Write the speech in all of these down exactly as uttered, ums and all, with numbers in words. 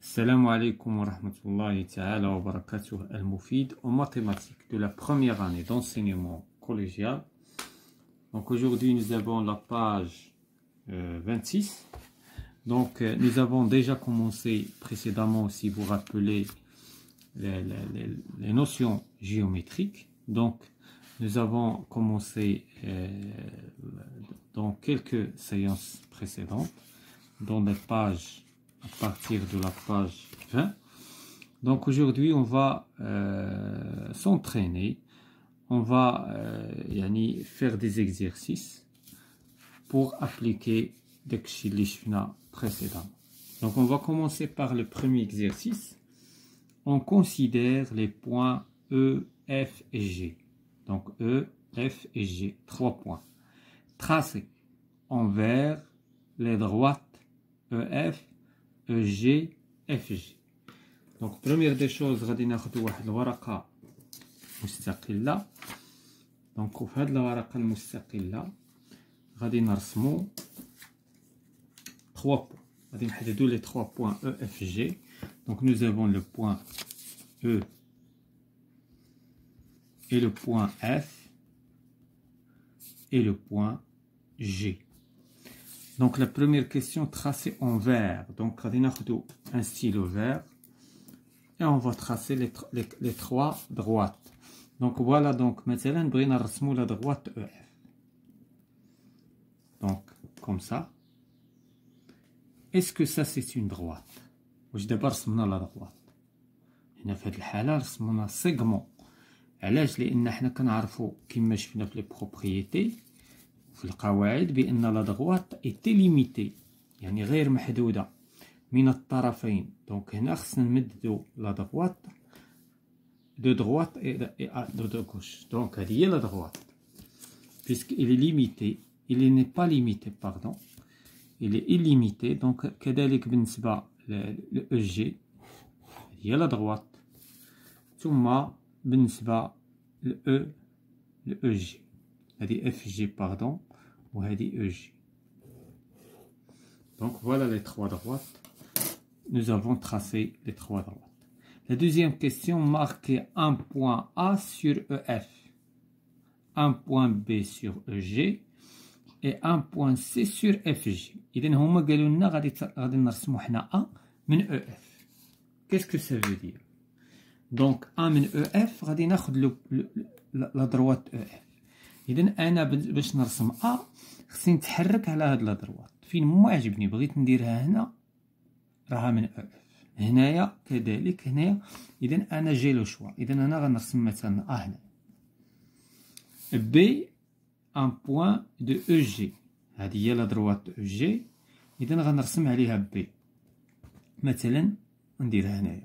Salam alaikum wa rahmatullahi ta'ala wa barakatuh al-Mufid en mathématiques de la première année d'enseignement collégial. Donc aujourd'hui nous avons la page euh, vingt-six. Donc euh, nous avons déjà commencé précédemment, si vous rappelez, les, les, les notions géométriques. Donc nous avons commencé euh, dans quelques séances précédentes, dans des pages à partir de la page vingt. Donc aujourd'hui on va euh, s'entraîner, on va euh, yani, faire des exercices pour appliquer des kshilishna précédemment. Donc on va commencer par le premier exercice. On considère les points E, F et G. Donc E, F et G, trois points. Tracés envers les droites E F, E G, F G. Donc première des choses غادي ناخذ واحد الورقة مستقلة. Donc في هذه الورقة المستقلة غادي نرسمو trois points. غادي نحددو les trois points E, F, G. Donc nous avons le point E et le point F et le point G. Donc la première question, tracée en vert. Donc غادي ناخذ un stylo vert et on va tracer les, les, les trois droites. Donc voilà, donc مثلا بغينا نرسمو la droite E F. Donc comme ça. Est-ce que ça c'est une droite? واش دابا رسمنا la droite. هنا في هذه الحالة رسمنا سيغمون. علاش؟ لأن حنا كنعرفو كما شفنا في لي بروبريتي في القواعد بأن لا دغوات ايتي ليميتي، يعني غير محدودة من الطرفين. دونك هنا خصنا نمددو لا دغوات دو دغوات اي دو دو غوش. دونك هذه هي لا دغوات puisque il est limité, il n'est pas limité pardon, il est illimité. donc كذلك بالنسبة ل E G هي لا دغوات، ثم بالنسبة ل E ل E G هذه F G pardon وهذه E G. Donc voilà les trois droites. Nous avons tracé les trois droites. La deuxième question, marquez un point A sur E F, un point B sur E G et un point C sur F G. إذا هما قالوا لنا غادي غادي نرسمو حنا A من E F. Qu'est-ce que ça veut dire? Donc A من E F غادي ناخذ la droite E F. إذا أنا باش نرسم أ خصني نتحرك على هاد لا دروات فين ما عجبني. بغيت نديرها هنا راها من أو اف، هنايا كذلك هنايا. إذا أنا جي لو شوا. إذا أنا غنرسم مثلا أ هنا بي ان بوان دو أو جي. هادي هي لا دروات أو جي. إذا غنرسم عليها بي مثلا نديرها هنايا.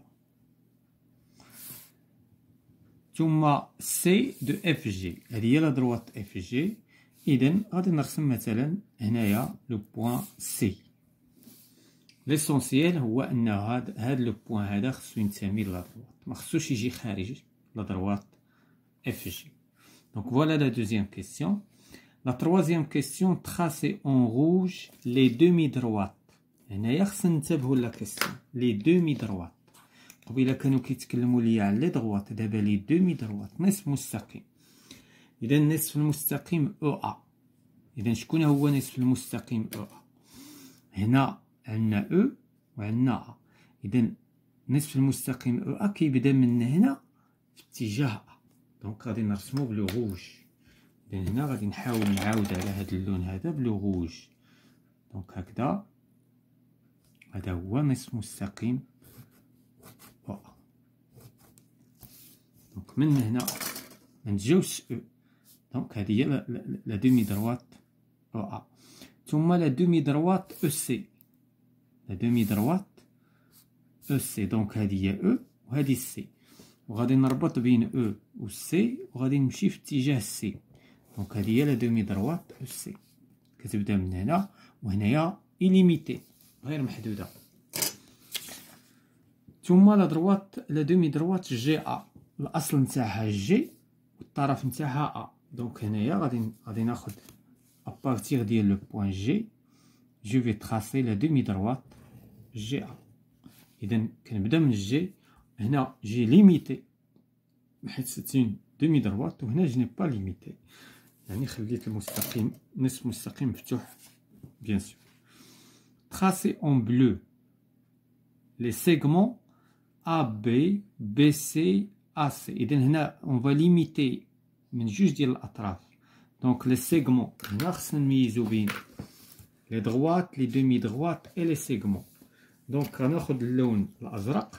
ثم سي دو اف جي، هذه هي لا دروات اف جي. اذا غادي نرسم مثلا هنايا لو بوين سي. ليسونسييل هو ان هاد هاد لو بوين هذا خصو ينتمي لا دروات، ما خصوش يجي خارج لا دروات اف جي. دونك فوالا لا دوزيام كيسيون. لا تروازيام كيسيون، تراسي اون روج لي دومي دروات. هنايا خصنا ننتبهوا لا كيسيون لي دومي دروات. قبيله كانوا كيتكلموا ليا على لي دغوات، دابا لي دومي دغوات نصف مستقيم. اذا النصف المستقيم او ا. اذا شكون هو نصف المستقيم او ا؟ هنا عندنا او وعندنا ا. اذا نصف المستقيم او ا كيبدا من هنا في اتجاه ا. دونك غادي نرسمو بلو روج. اذا هنا غادي نحاول نعاود على هذا اللون هذا بلو روج. دونك هكذا هذا هو نصف مستقيم. دونك من هنا ما نتجاوزش او. دونك هذه هي لا دومي دروات او ا. ثم لا دومي دروات او سي. لا دومي دروات او سي. دونك هذه هي او وهذه سي، وغادي نربط بين او و سي وغادي نمشي في اتجاه سي. دونك هذه هي لا دومي دروات او سي. كتبدا من هنا وهنايا إليميتي غير محدودة. ثم لا دروات لا دومي دروات جي ا. الاصل نتاعها جي والطرف نتاعها ا. دونك هنايا غادي غادي ناخذ ابارتيغ ديال لو بوين جي، جو في تراسي لا دومي دروات جي ا. اذا كنبدا من الجي. هنا جي ليميتي حيت ستين دومي دروات، وهنا جي ني با ليميتي يعني خليت المستقيم نصف مستقيم مفتوح بيان سور. تراسي اون بلو لي سيغمون A B B C A C. اذا هنا اون فا ليميتي من جوج ديال الاطراف. دونك لي سيغمون هنا خصنا نميزو بين لي دغوات لي دومي دغوات اي لي سيغمون. دونك غناخد اللون الازرق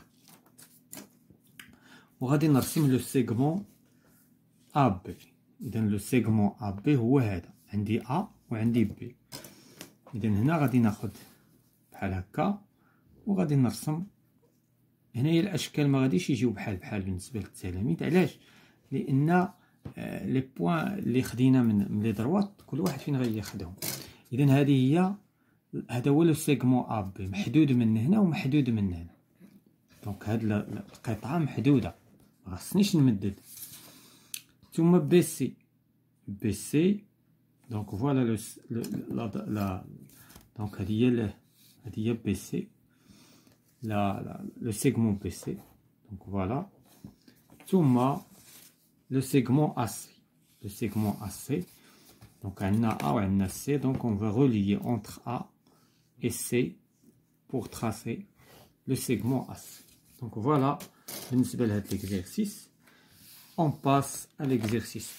وغادي نرسم لو سيغمون A B. اذا لو سيغمون A B هو هذا، عندي A وعندي B. اذا هنا غادي ناخد بحال هكا وغادي نرسم. هنايا الاشكال ما غاديش يجيو بحال بحال بالنسبه للتلاميذ. علاش؟ لان لي بوين اللي خدينا من من لي دروات كل واحد فين غياخدهم. اذا هذه هي هذا هو لو سيغمون ا بي، محدود من هنا ومحدود من هنا. دونك هاد القطعه محدوده ما خصنيش نمدد. ثم بي سي بي سي دونك فوالا لو لا دونك هذه هي هذه هي بي سي لا لا لو سيغمون بي سي. دونك فوالا ثم لو سيغمون A C. Le segment A C. Donc on a A ou on a C. Donc on va relier entre A et C pour tracer le segment A C. Donc voilà, بالنسبة لهاد l'exercice. On passe à l'exercice.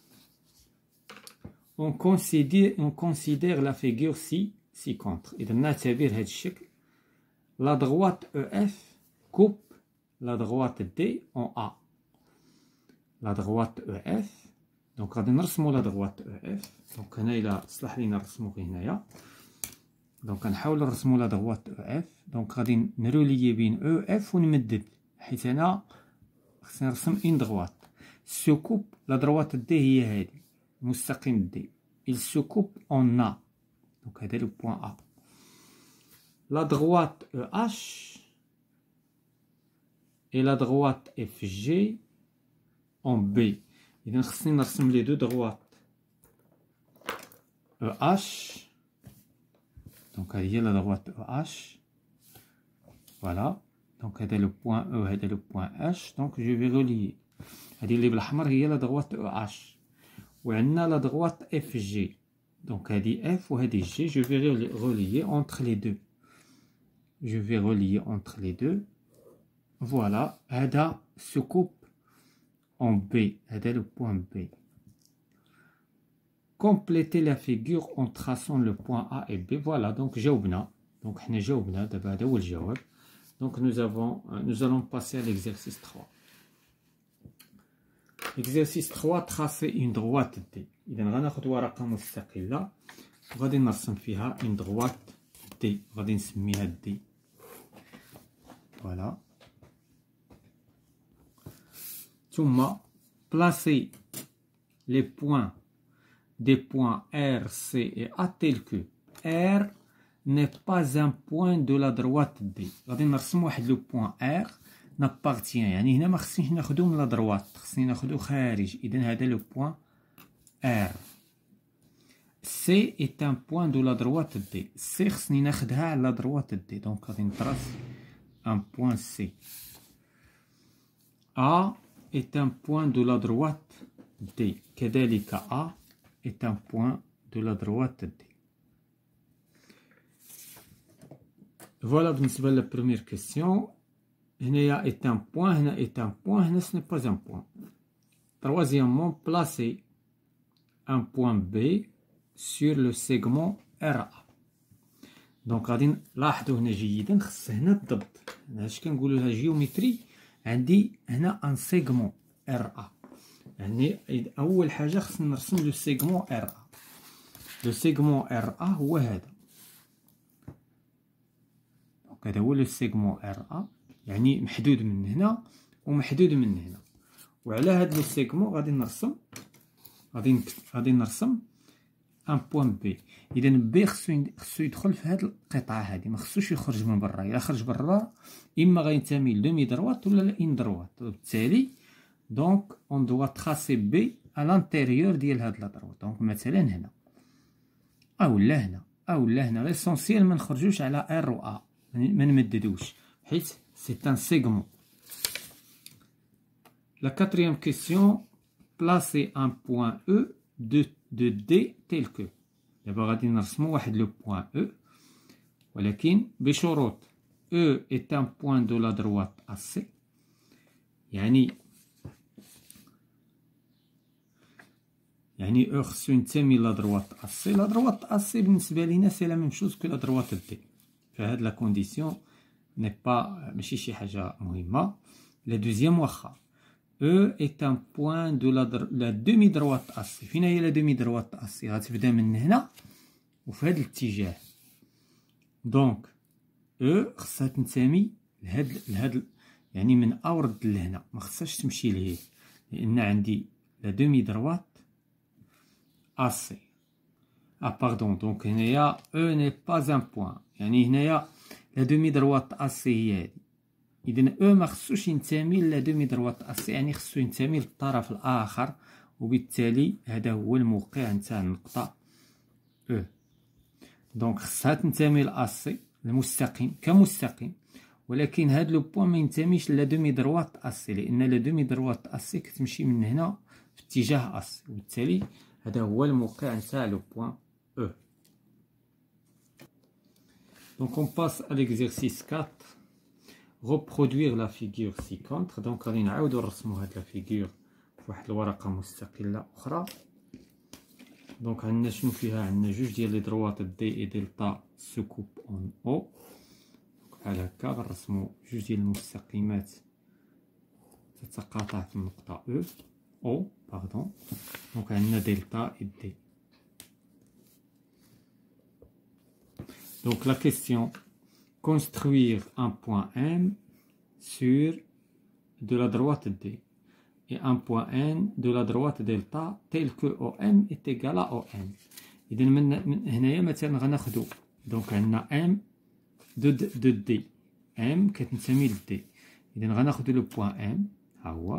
On considère, on considère la figure ci ci-contre. إذا نعتبر هاد الشكل. La droite E F coupe la droite D en A. La droite E F. دونك غادي نرسمو لا droite E F. دونك هنا إلا صلح لينا نرسمو غير هنايا. دونك غنحاولو نرسمو لا droite E F. دونك غادي نروليي بين E F ونمدد، حيت أنا خصني نرسم إن droite. سو كوب لا droite D هي هادي، مستقيم D. Il se coupe en A. دونك هذا لو بوان A. La droite E H et la droite F G en B. إذا خصني نرسم لي دو دغوات E H. دونك هذه هي لا دغوات E H. فوالا دونك هذا لو بوان E هذا لو بوان H. دونك جو في روليي. هذه اللي بالأحمر هي لا دغوات E H. وعندنا لا دغوات F G. دونك هذه F وهذه G. جو في روليي entre les deux. Je vais relier entre les deux. Voilà, هذا se coupe en B. هذا le point B. Complétez la figure en traçant le point A et B. Voilà, donc جاوبنا. Donc حنا جاوبنا دابا هذا هو الجواب. Donc nous avons, nous allons passer à l'exercice trois. Exercice trois, tracer une droite D. إذا غناخد ورقة مستقلة وغادي نرسم فيها une droite D. غادي نسميها D. Voilà. ثم placer les points des points R, C et A tels que R n'est pas un point de la droite D. غادي نرسم واحد لو بوين R n'appartient، يعني هنا ما خصنيش ناخدو من لا دروات، خصني ناخدو خارج. إذا هذا لو بوين R. C est un point de la droite D. C خصني ناخدها على لا دروات D. دونك غادي نطرس un point C. A est un point de la droite D. كذلك A est un point de la droite D. Voilà بالنسبة ل première question. هنايا est un point, هنا est un point, هنا ce n'est pas un point. Troisièmement, placer un point B sur le segment R A. دونك غادي نلاحظوا هنا جيدا، خص هنا الضبط. هنا اش كنقولوا لها جيومتري. عندي هنا ان سيغمون ار ا، يعني اول حاجه خصني نرسم لو سيغمون ار ا. لو سيغمون ار ا هو هذا. دونك هذا هو لو سيغمون ار ا، يعني محدود من هنا ومحدود من هنا. وعلى هذا لو سيغمون غادي نرسم غادي غادي نرسم ان بوين بي. اذا بي خصو خصو يدخل في هذه القطعه هذه، ما خصوش يخرج من برا. الا خرج برا اما غينتمي لدومي دروات ولا لان دروات. وبالتالي دونك اون دوا تراسي بي ا لانتيريور ديال هاد لا دروات. دونك مثلا هنا او لا هنا او لا هنا. ليسونسيال ما نخرجوش على ار و ا، ما نمددوش. حيت سي ان سيغمون. La quatrième question, placer un point E de, de D tel que. D'abord, غادي نرسمو واحد le point E, ولكن بشروط. E est un point de la droite A C. يعني يعني E خصو ينتمي لا droite A C. لا droite A C بالنسبة لينا سي لا ميم شوز كو لا droite D. فهاد لا كونديسيون ني با ماشي شي حاجة مهمة. لا دوزيام واخا. E est un point de la, la demi-droite A C. فين هي لا demi-droite A C؟ غتبدا من هنا وفي هاد الاتجاه. دونك E خصها تنتمي لهاد لهاد يعني من A ورد لهنا، ما خصهاش تمشي لهيه، لأن عندي لا demi-droite A C. Ah pardon, دونك هنايا E n'est pas un point. يعني هنايا لا demi-droite A C هي هادي. إذن أو ما خصوش ينتمي لا دومي دروات أسي، يعني خصو ينتمي للطرف الآخر، وبالتالي هذا هو الموقع نتاع النقطة أو. دونك خصها تنتمي لأسي المستقيم كمستقيم، ولكن هاد لو بوان ما ينتميش لا دومي دروات أسي، لأن لا دومي دروات أسي كتمشي من هنا في اتجاه أسي، وبالتالي هذا هو الموقع نتاع لو بوان أو. دونك on passe à l'exercice quatre. reproduire la figure ci-contre. دونك غادي نعاودو نرسمو هاد لا فيغور فواحد الورقة مستقلة أخرى. دونك عندنا شنو فيها؟ عندنا جوج ديال لي دروات دي اي دلتا سو كوب اون او. بحال هكا غنرسمو جوج ديال المستقيمات تتقاطع في النقطة او او باردون. دونك عندنا دلتا اي دي. دونك لا كيسيون construire un point M sur de la droite D et un point N de la droite delta tel que O M est égal à O M. إذن من من هنايا مثلا غناخدو دونك عندنا M de de D. M كتنتمي ل D. إذن غناخدو لو بوان M ها هو.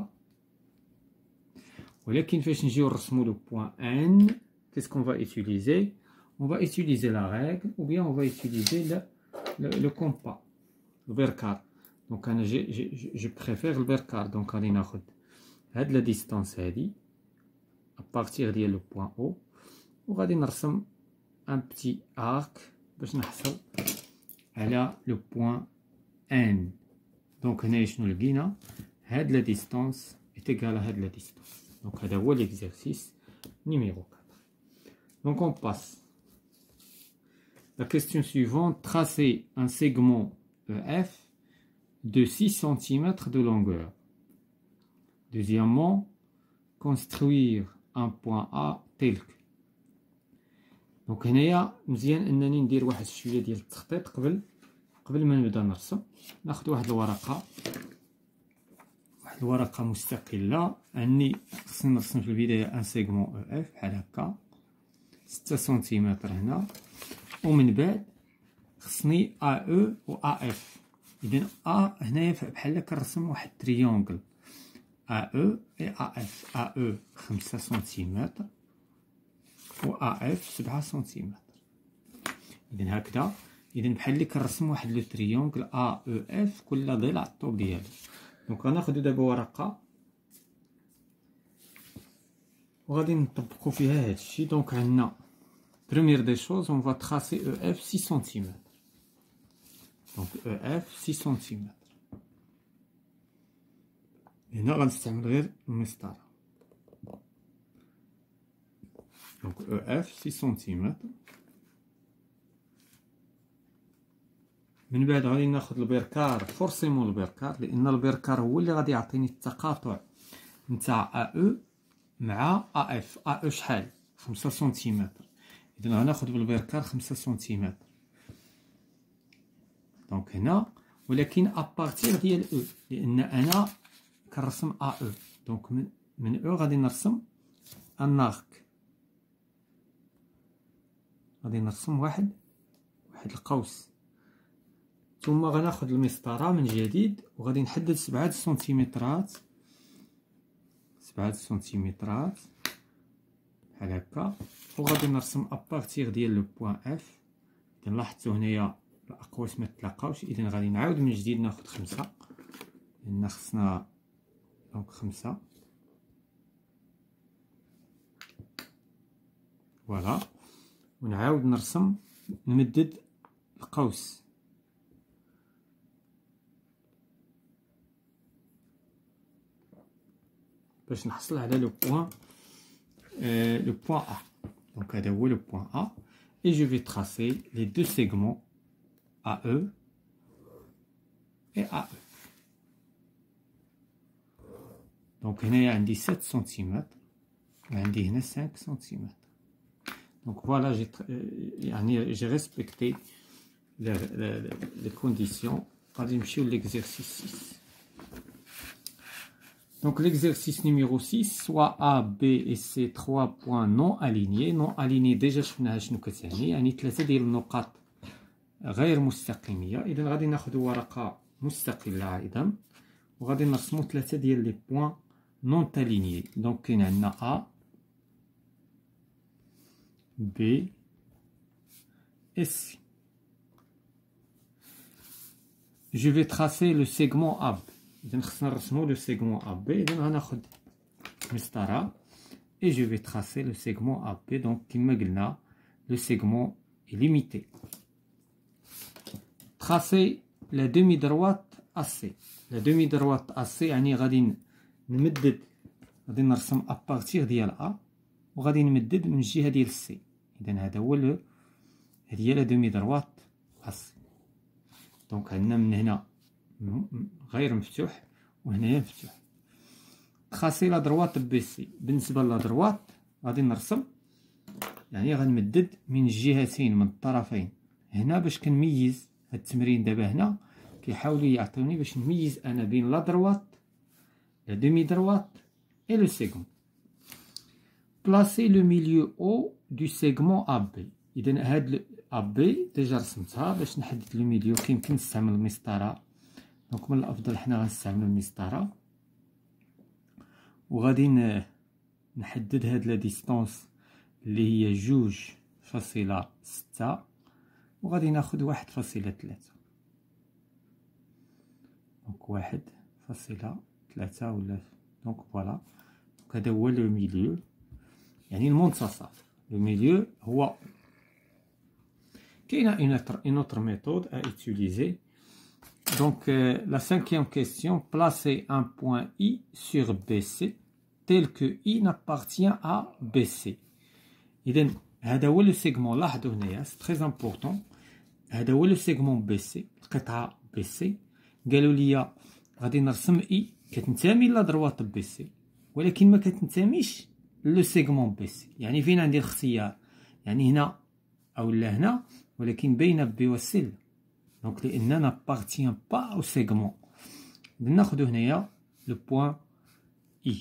ولكن فاش نجيو نرسمو لو بوان N, qu'est-ce qu'on va utiliser? On va utiliser la règle ou bien on va utiliser le Le, le compas, le vercar. Donc je, je, je préfère le vercar. Donc غادي ناخد هاد la distance هادي à partir ديال le point O وغادي نرسم un petit arc باش نحصل على le point N. Donc هنايا شنو لقينا؟ هاد la distance est égale à هاد la distance. Donc هذا هو l'exercice numéro quatre. Donc on passe. La question suivante, tracer un segment E F de six centimètres de longueur. Deuxièmement, construire un point A tel que. Donc هنايا مزيان انني ندير واحد شويه ديال التخطيط قبل قبل ما نبدا نرسم. ناخذ واحد الورقه واحد الورقه مستقله. عندي خصني نرسم في البدايه ان سيغمون او اف بحال هكا ستة سنتيمتر هنا، ومن بعد خصني ا او و ا اف. اذا ا هنايا بحال كنرسم واحد تريونغل ا او اي ا اف. ا او خمسة سنتيمتر و ا اف سبعة سنتيمتر. اذا هكذا، اذا بحال اللي كنرسم واحد لو تريونغل ا او اف كل ضلع الطول ديالو. دونك غناخدو دابا ورقه وغادي نطبقو فيها هادشي. دونك عندنا première des choses, on va tracer E F six centimètres. Donc E F six centimètres. هنا غنستعمل غير المسطرة. Donc E F six centimètres. من بعد غادي ناخد البركار، فورسيمون البركار، لأن البركار هو اللي غادي يعطيني التقاطع نتاع A E مع A F. A E شحال؟ خمسة سنتيمتر. إذا غناخد بالبركار خمسة سنتيمتر. دونك هنا، ولكن أبارتيغ ديال أو، لأن أنا كنرسم أ أو. دونك من من أو غادي نرسم أن أرك، غادي نرسم واحد واحد القوس، ثم غناخد المسطرة من جديد وغادي نحدد سبعة سنتيمترات سبعة سنتيمترات بحال هكا، وغادي نرسم ابارتيغ ديال لو بوان اف. اذا لاحظتوا هنايا الأقواس ما تلاقاوش. إذا غادي نعاود من جديد ناخد خمسة، لأن خصنا دونك خمسة فوالا، ونعاود نرسم نمدد القوس باش نحصل على لو بوين euh, le point A. Donc هذا هو le point A et je vais tracer les deux segments A E et A E. Donc هنايا عندي sept سنتيمتر وعندي هنا cinq سنتيمتر. Donc voilà, j'ai يعني j'ai respecté les, les, les conditions. غادي نمشيو l'exercice six. Donc l'exercice numéro six, soit A, B et C trois points non alignés. Non alignés déjà شفناها شنو كتعني، يعني ثلاثة ديال النقاط غير مستقيمية. إذا غادي ناخذ ورقة مستقلة أيضا وغادي نرسمو ثلاثة ديال لي بوين non alignés. Donc كاين عندنا A B et C. Je vais tracer le segment A B. إذا خصنا نرسمو لو سيغمون A B. إذا غناخد مسطرة et je vais tracer le segment A B. donc كما قلنا le segment est limité. tracer la demi droite A C. la demi droite A C يعني غادي نمدد، غادي نرسم ابارتيغ ديال A وغادي نمدد من الجهة ديال C. إذا هذا هو لو هذه هي لا دمي دروات A C. دونك عندنا من هنا غير مفتوح وهنايا مفتوح. تراسي لا دروات بي سي. بالنسبه لا دروات غادي نرسم يعني غنمدد من الجهتين من الطرفين هنا باش كنميز. هاد التمرين دابا هنا كيحاولوا يعطيوني باش نميز انا بين لا دروات لا دمي دروات اي لو سيغمون. بلاسي لو ميليو او دو سيغمون ا بي. اذا هاد ا بي ديجا رسمتها. باش نحدد لو ميليو كيمكن نستعمل المسطره، دونك من الافضل حنا غنستعملو المسطره وغادي نحدد هاد لا ديستونس اللي هي جوج فاصلة ستة وغادي ناخد واحد فاصلة ثلاثة. دونك واحد فاصلة ثلاثة ولا دونك فوالا. هذا هو لو ميليو يعني المنتصف. لو ميليو هو كاينه une autre méthode à utiliser. Donc euh, la cinquième question, placez un point I sur B C tel que I n'appartient à B C. إذن هذا هو لو سيغمون. لاحظوا هنايا سي تري امبورطون. هذا هو لو سيغمون بي سي، القطعة بي سي. قالوا لي غادي نرسم إي كتنتمي لا دروات بي سي ولكن ما كتنتميش لو سيغمون بي سي. يعني فين عندي الاختيار؟ يعني هنا أو لا هنا، ولكن بين بي و سي. دونك لأن نابارتيان با أو سيغمون. ناخدو هنايا لو بوين إي.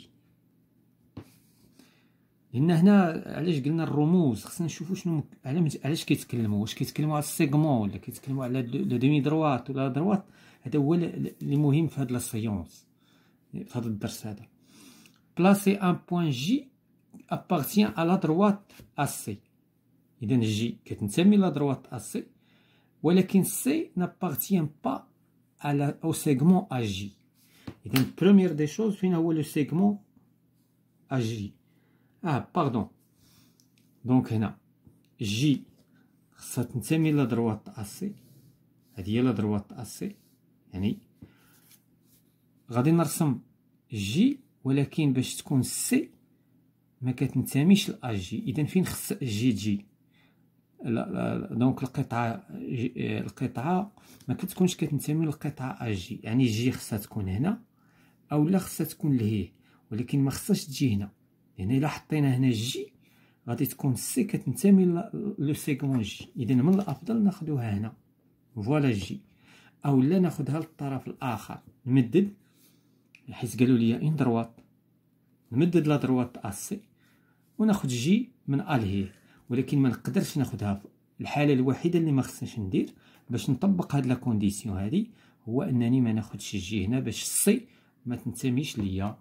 لأن هنا علاش قلنا الرموز خصنا نشوفو شنو علاش كيتكلموا، واش كيتكلموا على السيغمون ولا كيتكلموا على لا ديمي دروات ولا دروات. هذا هو اللي مهم في هاد لا سيونس، في هذا الدرس هذا. بلاسي ان بوين جي ابارتيان على لا دروات ا سي. إذا جي كتنتمي لا دروات ا سي ولكن سي نابارتيان با على او سيغمون ا جي. إذا بروميير دي شوز فين هو لو سيغمون ا جي. اه باردون. دونك هنا جي خصها تنتمي لا دروات ا سي. هادي هي لا دروات ا سي. يعني غادي نرسم جي ولكن باش تكون سي ما كتنتميش لا جي. اذا فين خص جي تجي؟ لا لا دونك القطعه القطعه ما كتكونش كتنتمي للقطعه ا جي. يعني جي خصها تكون هنا او لا خصها تكون لهيه، ولكن ما خصهاش تجي هنا. لان الا حطينا هنا جي غادي تكون سي كتنتمي لو سيغمون جي. اذا من الافضل ناخذوها هنا فوالا جي، او لا ناخذها للطرف الاخر نمدد. حيت قالوا لي ان دروات نمدد لا دروات ا سي وناخذ جي من ا لهيه، ولكن ما نقدرش ناخذها. الحاله الوحيده اللي ما خصنيش ندير باش نطبق هاد لا كونديسيون هادي هو انني ما ناخذش جي هنا باش السي ما تنتميش ليا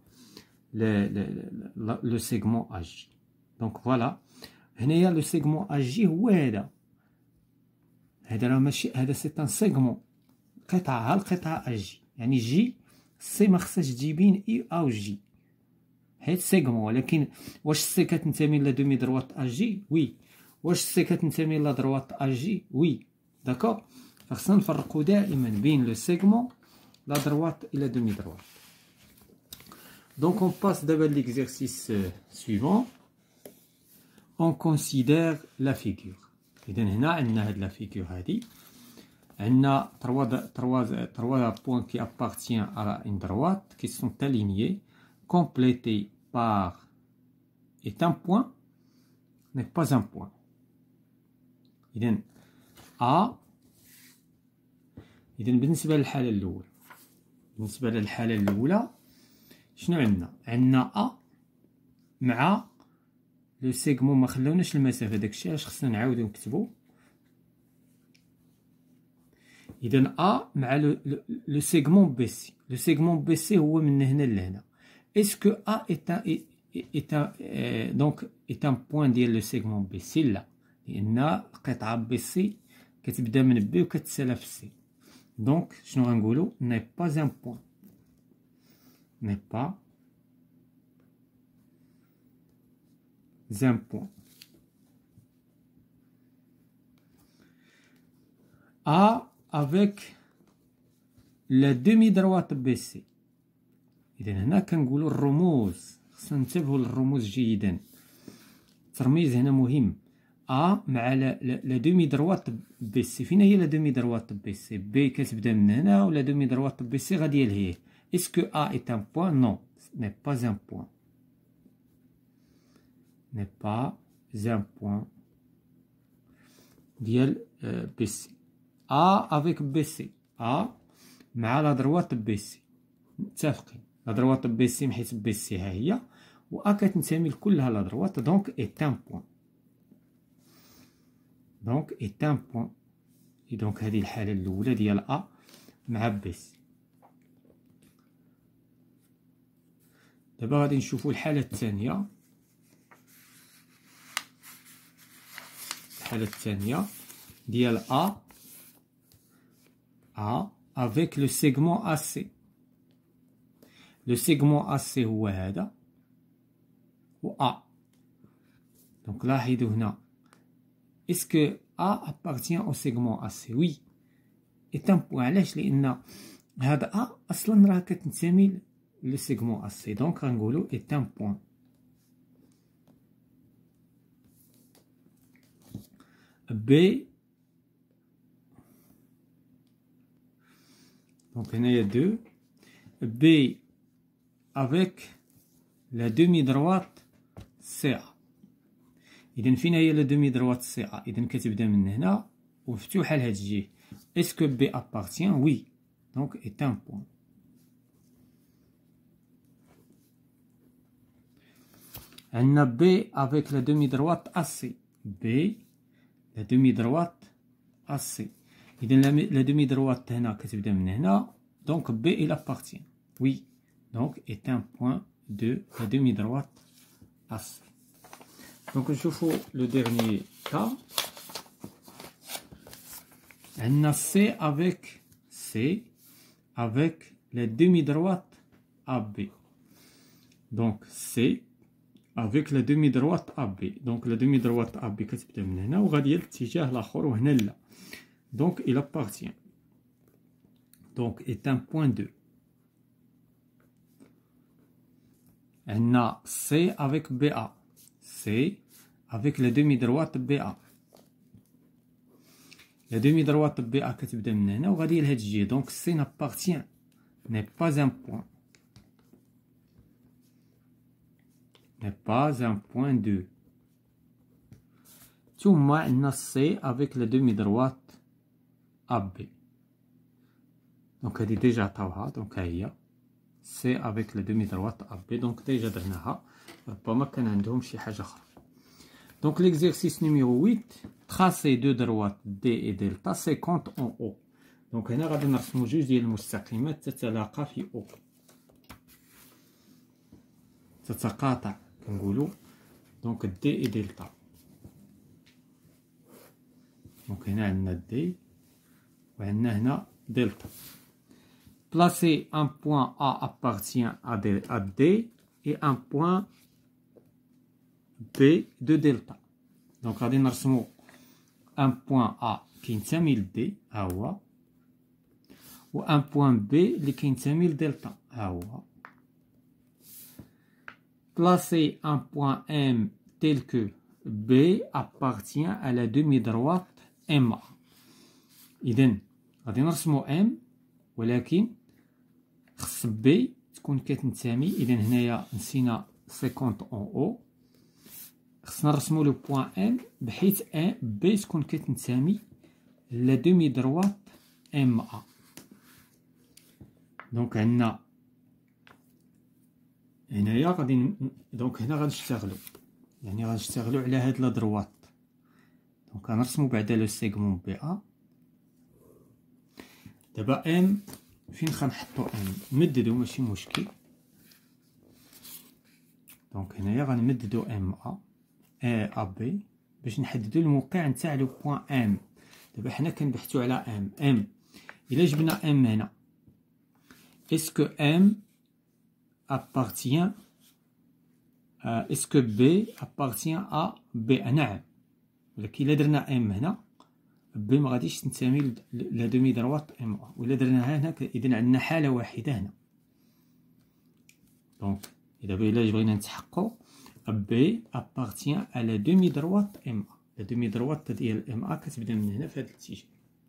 لو سيغمون ا جي. دونك فوالا هنايا لو سيغمون ا جي هو هذا. هذا راه ماشي هذا سي ان سيغمون قطعه ها القطعه اجي يعني جي سي ما خصهاش تجي بين اي او جي حيت سيغمون ولكن واش سي كتنتمي لا دومي دروات اجي وي واش سي كتنتمي لا دروات اجي وي داكوغ فخصنا نفرقوا دائما بين لو سيغمون لا droite et la demi-droite. Donc on passe d'abord l'exercice suivant. On considère la figure. إذا هنا عندنا هاد la figure هادي. عندنا trois trois trois points qui appartiennent à une droite qui sont alignés, complétés par est un point n'est pas un point. إذا A إذا بالنسبة للحالة الأولى بالنسبة للحالة الأولى شنو عندنا؟ عندنا أ مع لو سيغمون ما خلاوناش المسافة داكشي علاش خصنا نعاودو نكتبو. إذا أ مع لو لو سيغمون بي سي لو سيغمون بي سي هو من هنا لهنا. اسكو أ إيت ان إيت ان دونك إيت ان بوين ديال لو سيغمون بي سي؟ لا، لأن القطعة بي سي كتبدا من بي وكتسالى في سي. Donc, je n'ai n'est pas un point. N'est pas un point. A avec la demi-droite baissée. إذا هنا كنقولوا الرموز خصنا ننتبهوا للرموز جيدا. الترميز هنا مهم. A مع لا دومي دروات بي سي. فين هي لا دومي دروات بي سي؟ بي كتبدا من هنا ولا دومي دروات بي سي غادي لهيه. اسكو A est un point؟ Non, ce n'est pas un point. N'est pas un point ديال بي سي. A avec بي سي. A مع لا دروات بي سي متفقين. لا دروات بي سي حيت بي سي ها هي و A كتنتمي لكلها لا دروات دونك est un point. donc est un point. et donc هذه الحالة الأولى ديال A مع بي سي. دابا غادي نشوفوا الحالة الثانية. الحالة الثانية ديال A A avec le segment A C. le segment A C هو هذا و A. donc لاحظوا هنا. Est-ce que A appartient au segment A C? Oui. est un point. علاش؟ لأن هذا A أصلا راه كتنتمي لو segment A C. donc غنقولو est un point. B donc هنايا deux. B avec la demi-droite C A. إذا فين هي لا دومي دروات سي أ؟ إذا كتبدا من هنا ومفتوحة لهاد الجهة. اسكو بي أبارتيان؟ وي. دونك إيت ان بوان. عندنا بي افيك لا دومي دروات أ سي. بي لا دومي دروات أ سي. إذا لا دومي دروات هنا كتبدا من هنا دونك بي إل أبارتيان. وي. دونك إيت ان بوان دو لا دومي دروات أ سي. Donc, je fais le dernier cas. On a C avec C avec la demi-droite A B. Donc, C avec la demi-droite A B. Donc, la demi-droite A B كتبدا من هنا وغادي للاتجاه الآخر وهنا لا. Donc, il appartient. Donc, est un point deux. On a C avec B A. C avec la demi-droite B A. La demi-droite B A كتبدا من هنا وغادي لهاد الجهة. donc C n'appartient n'est pas un point. n'est pas un point deux. ثم عندنا C avec la demi-droite A B. donc هادي ديجا عطاوها donc ها هي C avec la demi-droite A B. donc ديجا درناها. ربما كان عندهم شي حاجة أخرى. Donc l'exercice numéro huit, tracer deux droites D et delta cinquante en haut. Donc هنا غادي نرسمو جوج ديال المستقيمات تتلاقى في O. تتقاطع كنقولو. donc D et delta. دونك هنا عندنا دي وعندنا هنا دلتا. Placer un point A appartient à D, à D et un point B de delta. Donc غادي نرسمو un point A كينتمي ل D ها هو، و un point B اللي كينتمي ل دلتا ها هو. Placer un point M tel que B appartient à la demi-droite M A. إذن غادي نرسمو M ولكن خص B تكون كتنتمي. إذن هنايا نسينا خمسين أون أو، خصنا نرسمو لو بوان M بحيث B تكون كتنتمي لا دومي دروات M A. دونك عندنا هنايا غادي دونك هنا غنشتغلو يعني غنشتغلو على هاد لا دروات. دونك غنرسمو بعدا لو سيغمون بي A. دابا ام فين غنحطو ام؟ نمددو ماشي مشكل. دونك هنايا غنمددو ام ا ا بي باش نحددو الموقع نتاع لو بوين ام. دابا حنا كنبحثو على ام. ام الا جبنا ام هنا، اسكو ام appartient اسكو بي appartient ا بي؟ نعم، ولكن الا درنا ام هنا بي ما غاديش تنتمي لا دومي دروات ام ا، ولا درناها هنا اذا عندنا حاله واحده هنا. دونك دابا الا بغينا نتحققوا بي ابارتيان على دومي دروات ام ا، لا دومي دروات ديال ام ا كتبدا من هنا في هذا الاتجاه.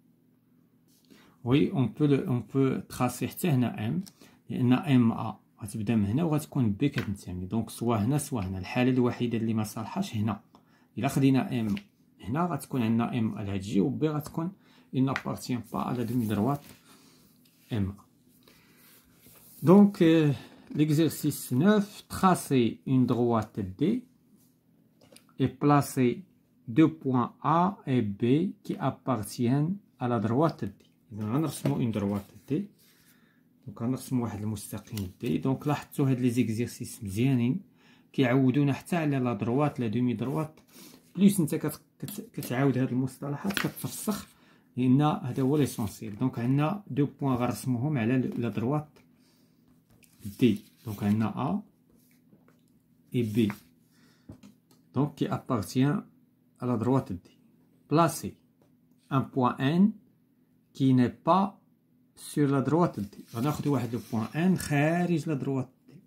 وي اون بو اون بو تراسي حتى هنا ام، لان ام ا غتبدا من هنا وغتكون بي كتنتمي. دونك سوا هنا سوا هنا. الحاله الوحيده اللي ما صالحاش هنا، الا خدينا ام هنا غتكون عندنا ام على تجي و بي غتكون il n'appartient pas à la demi-droite M A. Donc euh, l'exercice neuf, tracer une droite D et placer deux points A et B qui appartiennent à la droite D. إذا غنرسمو une droite D. دونك غنرسمو واحد المستقيم D. دونك لاحظتو هاد لي زيكزيرسيس مزيانين كيعودونا حتى على لا دروات لا دومي دروات. بليس نتا كتعاود هاد المصطلحات كترسخ، لان هذا هو ليسونسيال. دونك عندنا دو بوين غنرسموهم على لا دروات دي. دونك عندنا ا اي بي دونك كي ابارتيان على دروات دي. بلاسي ان بوين ان كي ني با سور لا دروات دي. غناخدو واحد لو بوين ان خارج لا دروات دي.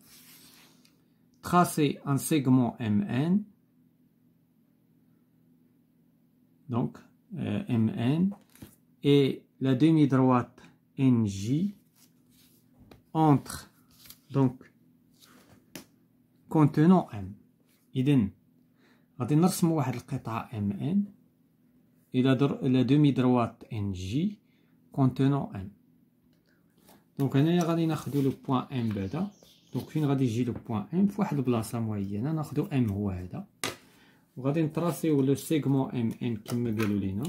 تراسي ان سيغمون ام ان. Donc, euh, M N et la demi-droite N J entre, donc, contenant M. إذن غادي نرسمو واحد القطعة M N et la demi-droite N J contenant M. دونك هنايا غادي ناخدو لو بوين M بعدا. دونك فين غادي يجي لو بوين M؟ في واحد البلاصة معينة ناخدو M هو هذا، وغادي نطراسيو لو سيغمون ام ان كما قالوا لينا.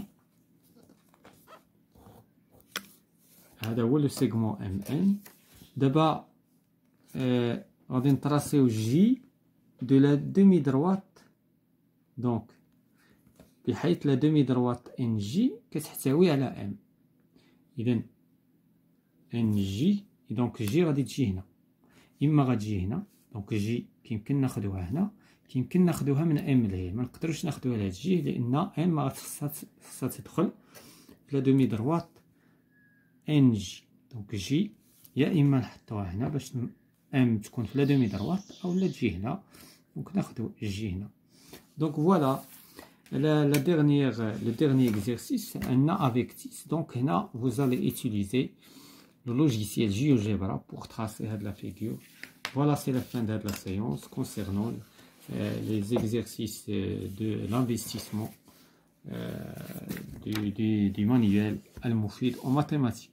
هذا هو لو سيغمون ام ان. دابا آه غادي نطراسيو جي دو لا دومي دروات. دونك بحيث لا دومي دروات ان جي كتحتوي على ام. اذا ان جي دونك جي غادي تجي هنا، اما غتجي هنا. دونك جي كيمكن ناخدوها هنا، كيمكن ناخدوها من ام لهي. ما نقدروش ناخدوها لهاد الجهه لان ام ما خصها تدخل في لا دومي دروات ان جي. دونك جي يا اما نحطوها هنا باش ام تكون في لا دومي دروات، او لا تجي هنا. دونك ناخدو جي هنا. دونك فوالا la, la dernière le dernier exercice عندنا avec dix. donc هنا vous allez utiliser le logiciel GeoGebra pour tracer هاد la figure. Voilà, c'est la fin de la séance concernant euh, les exercices de l'investissement euh, du, du, du manuel Al Moufid en mathématiques.